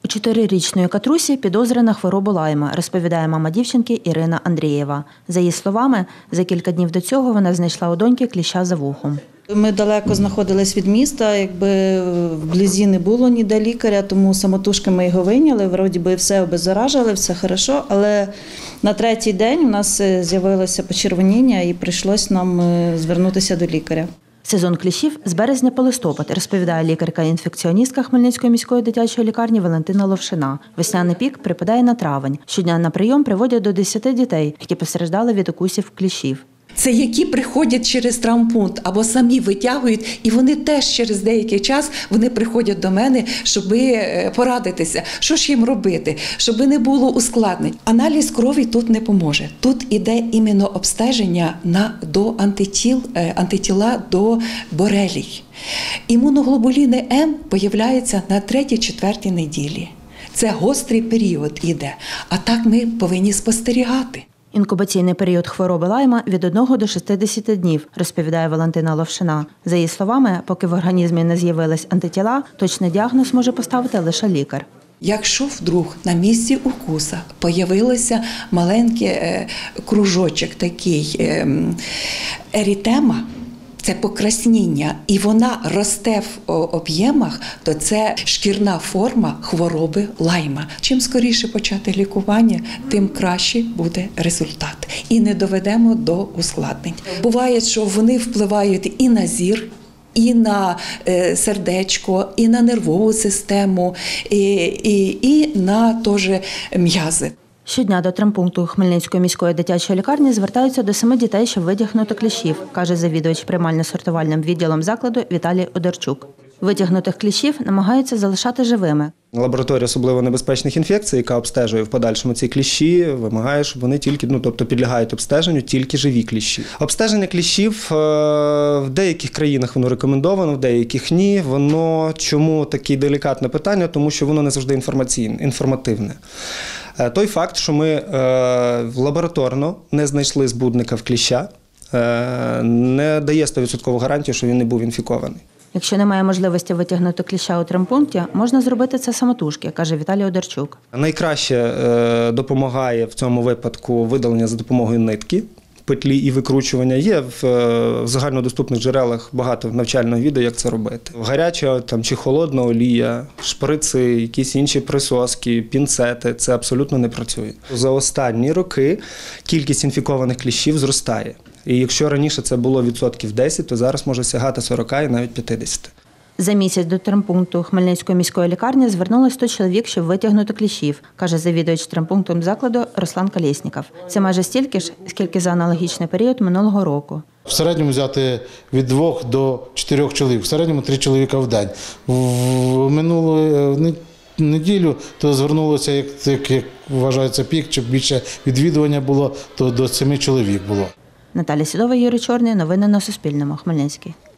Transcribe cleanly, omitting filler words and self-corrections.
У 4-річної Катрусі підозра на хворобу Лайма, розповідає мама дівчинки Ірина Андрієва. За її словами, за кілька днів до цього вона знайшла у доньки кліща за вухом. Ми далеко знаходились від міста, вблизі не було ніде лікаря, тому самотужки ми його вийняли, вроді би все обеззаражили, все хорошо, але на третій день у нас з'явилося почервоніння і прийшлось нам звернутися до лікаря. Сезон кліщів з березня по листопад, розповідає лікарка-інфекціоністка Хмельницької міської дитячої лікарні Валентина Ловшина. Весняний пік припадає на травень. Щодня на прийом приводять до 10 дітей, які постраждали від укусів кліщів. Це які приходять через травмпункт або самі витягують, і вони теж через деякий час вони приходять до мене, щоб порадитися, що ж їм робити, щоб не було ускладнень. Аналіз крові тут не поможе. Тут іде іменно обстеження до антитіла до борелій. Імуноглобуліни М появляються на 3-4 неділі. Це гострий період іде, а так ми повинні спостерігати. Інкубаційний період хвороби Лайма від 1 до 60 днів, розповідає Валентина Ловшина. За її словами, поки в організмі не з'явились антитіла, точний діагноз може поставити лише лікар. Якщо вдруг на місці укуса появився маленький кружочок, такий ерітема, це покрасніння, і вона росте в об'ємах, то це шкірна форма хвороби Лайма. Чим скоріше почати лікування, тим краще буде результат. І не доведемо до ускладнень. Буває, що вони впливають і на зір, і на сердечко, і на нервову систему, і на теж м'язи. Щодня до травмпункту Хмельницької міської дитячої лікарні звертаються до 7 дітей, щоб витягнути кліщів, каже завідувач приймально-сортувальним відділом закладу Віталій Одарчук. Витягнутих кліщів намагаються залишати живими. Лабораторія особливо небезпечних інфекцій, яка обстежує в подальшому ці кліщі, вимагає, щоб вони тільки, підлягають обстеженню тільки живі кліщі. Обстеження кліщів в деяких країнах воно рекомендовано, в деяких ні. Воно чому таке делікатне питання? Тому що воно не завжди інформативне. Той факт, що ми лабораторно не знайшли збудника в кліща, не дає 100% гарантію, що він не був інфікований. Якщо немає можливості витягнути кліща у травмпункті, можна зробити це самотужки, каже Віталій Одарчук. Найкраще допомагає в цьому випадку видалення за допомогою нитки, петлі і викручування. Є в загальнодоступних джерелах багато навчального відео, як це робити. Гаряча чи холодна олія, шприци, якісь інші присоски, пінцети – це абсолютно не працює. За останні роки кількість інфікованих кліщів зростає. І якщо раніше це було 10%, то зараз може сягати 40 і навіть 50%. За місяць до травмпункту Хмельницької міської лікарні звернулося 100 чоловік, щоб витягнути кліщів, каже завідувач травмпунктом закладу Руслан Колєсніков. Це майже стільки ж, скільки за аналогічний період минулого року. В середньому взяти від 2 до 4 чоловік, в середньому 3 чоловіка в день. В минулу неділю то звернулося, як вважається пік, чи більше відвідування було, то до 7 чоловік було. Наталя Сідова, Юрій Чорний. Новини на Суспільному. Хмельницький.